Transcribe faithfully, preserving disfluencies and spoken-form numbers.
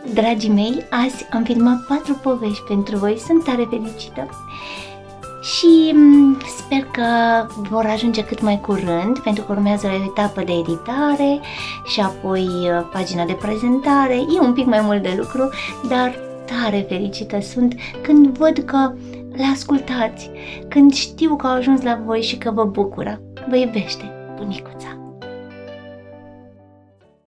Dragii mei, azi am filmat patru povești pentru voi, sunt tare fericită și sper că vor ajunge cât mai curând, pentru că urmează o etapă de editare și apoi pagina de prezentare. E un pic mai mult de lucru, dar tare fericită sunt când văd că le ascultați, când știu că au ajuns la voi și că vă bucură. Vă iubește bunicuța!